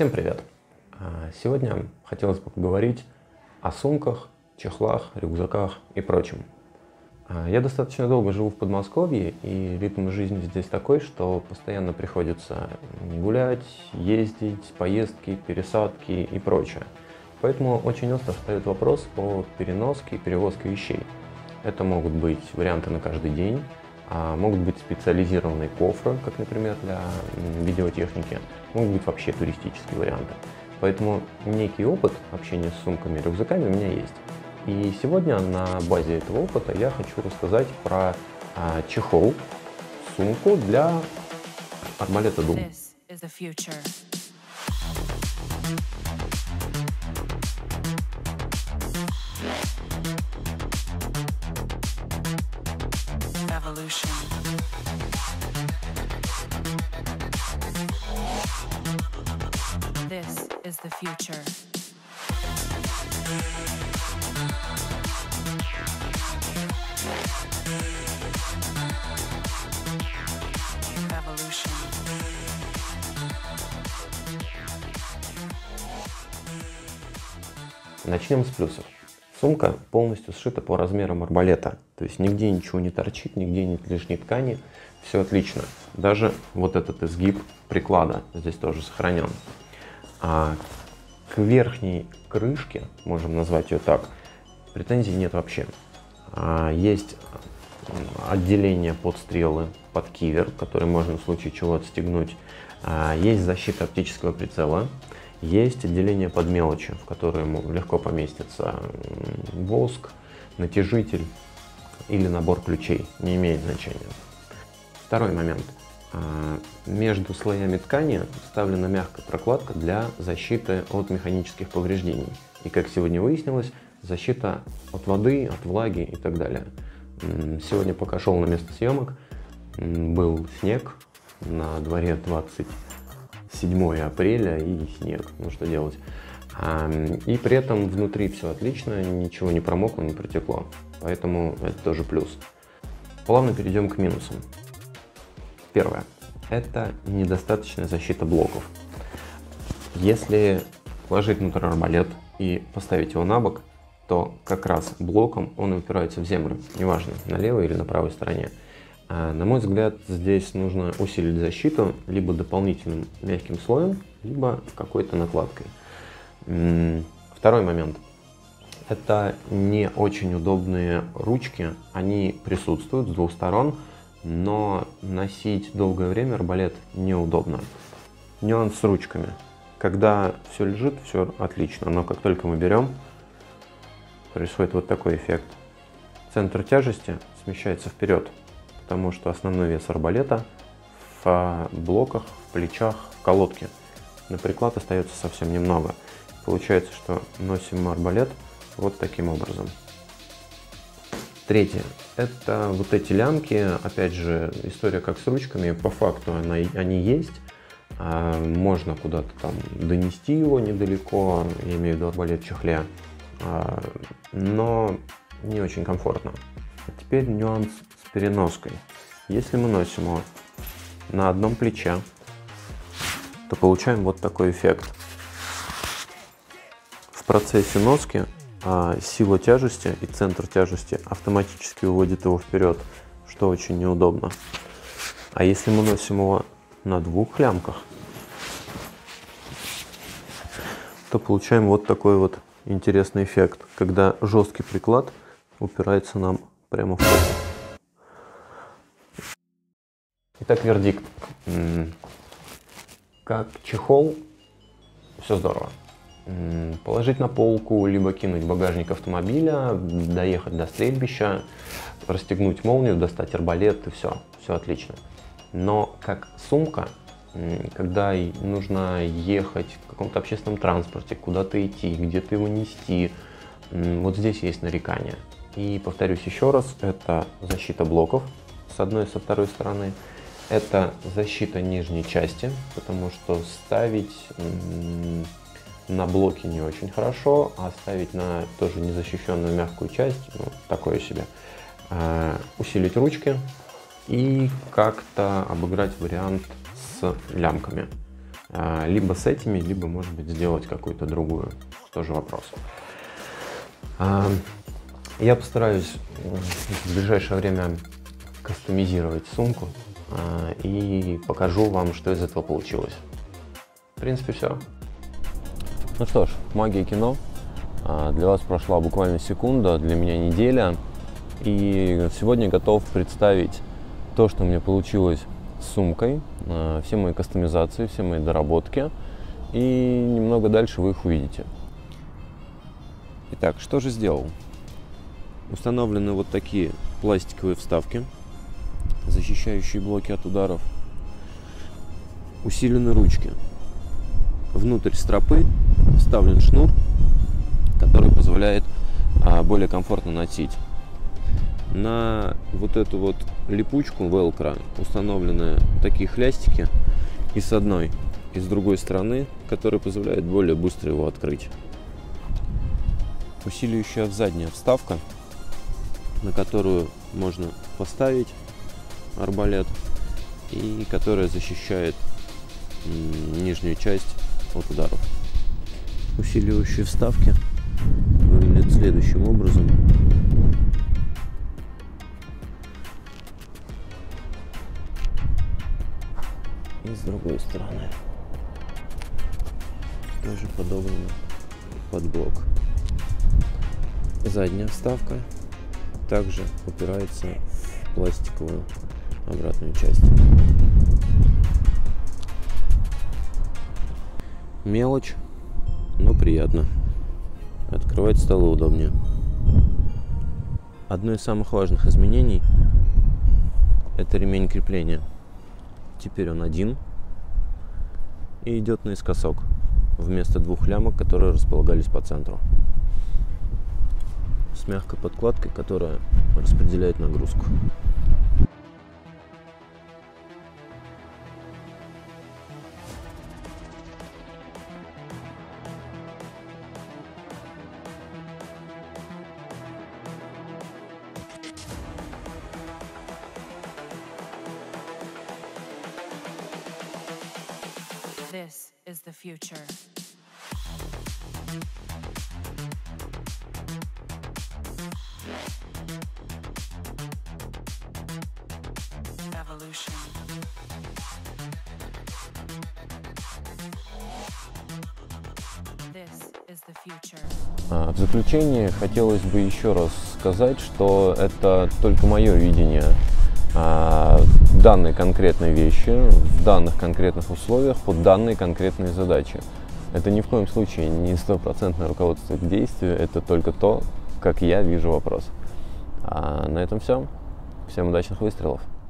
Всем привет! Сегодня хотелось бы поговорить о сумках, чехлах, рюкзаках и прочем. Я достаточно долго живу в Подмосковье, и ритм жизни здесь такой, что постоянно приходится гулять, ездить, поездки, пересадки и прочее. Поэтому очень остро встает вопрос о переноске и перевозке вещей. Это могут быть варианты на каждый день, могут быть специализированные кофры, как, например, для видеотехники, могут быть вообще туристические варианты. Поэтому некий опыт общения с сумками и рюкзаками у меня есть. И сегодня на базе этого опыта я хочу рассказать про чехол, сумку для арбалета Doom. This is the future. Evolution. Начнем с плюсов. Сумка полностью сшита по размерам арбалета, то есть нигде ничего не торчит, нигде нет лишней ткани, все отлично. Даже вот этот изгиб приклада здесь тоже сохранен. А к верхней крышке, можем назвать ее так, претензий нет вообще. Есть отделение под стрелы, под кивер, который можно в случае чего отстегнуть. Есть защита оптического прицела. Есть отделение под мелочи, в которое легко поместится воск, натяжитель или набор ключей. Не имеет значения. Второй момент. Между слоями ткани вставлена мягкая прокладка для защиты от механических повреждений. И, как сегодня выяснилось, защита от воды, от влаги и так далее. Сегодня, пока шел на место съемок, был снег, на дворе 27 апреля и снег, ну что делать. И при этом внутри все отлично, ничего не промокло, не протекло, поэтому это тоже плюс. Плавно перейдем к минусам. Первое. Это недостаточная защита блоков. Если положить внутрь арбалет и поставить его на бок, то как раз блоком он упирается в землю, неважно, на левой или на правой стороне. На мой взгляд, здесь нужно усилить защиту либо дополнительным мягким слоем, либо какой-то накладкой. Второй момент. Это не очень удобные ручки, они присутствуют с двух сторон, но носить долгое время арбалет неудобно. Нюанс с ручками. Когда все лежит, все отлично, но как только мы берем, происходит вот такой эффект. Центр тяжести смещается вперед, потому что основной вес арбалета в блоках, в плечах, в колодке. На приклад остается совсем немного. Получается, что носим арбалет вот таким образом. Третье. Это вот эти лямки, опять же, история как с ручками, по факту они есть. Можно куда-то там донести его недалеко, я имею в виду арбалет в чехле, но не очень комфортно. А теперь нюанс с переноской. Если мы носим его на одном плече, то получаем вот такой эффект. В процессе носки сила тяжести и центр тяжести автоматически уводит его вперед, что очень неудобно. А если мы носим его на двух лямках, то получаем вот такой вот интересный эффект, когда жесткий приклад упирается нам прямо в попу. Итак, вердикт. Как чехол, все здорово. Положить на полку, либо кинуть в багажник автомобиля, доехать до стрельбища, расстегнуть молнию, достать арбалет и все отлично. Но как сумка, когда нужно ехать в каком-то общественном транспорте, куда-то идти, где-то его нести, вот здесь есть нарекания. И повторюсь еще раз, это защита блоков с одной и со второй стороны, это защита нижней части, потому что ставить на блоки не очень хорошо, а ставить на тоже незащищенную мягкую часть, ну, такое себе. Усилить ручки и как-то обыграть вариант с лямками. Либо с этими, либо, может быть, сделать какую-то другую. Тоже вопрос. Я постараюсь в ближайшее время кастомизировать сумку и покажу вам, что из этого получилось. В принципе, все. Ну что ж, магия кино. Для вас прошла буквально секунда, для меня неделя. И сегодня готов представить то, что мне получилось с сумкой, все мои кастомизации, все мои доработки. И немного дальше вы их увидите. Итак, что же сделал? Установлены вот такие пластиковые вставки, защищающие блоки от ударов. Усилены ручки. Внутрь стропы вставлен шнур, который позволяет более комфортно носить. На вот эту вот липучку велкро установлены такие хлястики и с одной, и с другой стороны, которые позволяют более быстро его открыть. Усиливающая задняя вставка, на которую можно поставить арбалет и которая защищает нижнюю часть от ударов. Усиливающие вставки выглядят следующим образом. И с другой стороны тоже подогнано под блок. Задняя вставка также упирается в пластиковую обратную часть. Мелочь, но приятно. Открывать стало удобнее. Одно из самых важных изменений — это ремень крепления. Теперь он один и идет наискосок вместо двух лямок, которые располагались по центру, с мягкой подкладкой, которая распределяет нагрузку. This is the future. Evolution. This is the future. В заключение хотелось бы еще раз сказать, что это только мое видение данной конкретной вещи, в данных конкретных условиях, под данные конкретные задачи. Это ни в коем случае не стопроцентное руководство к действию, это только то, как я вижу вопрос. На этом все. Всем удачных выстрелов!